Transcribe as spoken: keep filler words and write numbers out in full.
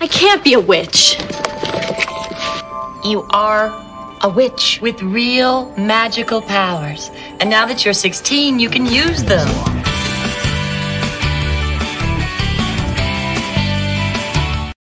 I can't be a witch. You are a witch with real magical powers. And now that you're sixteen, you can use them.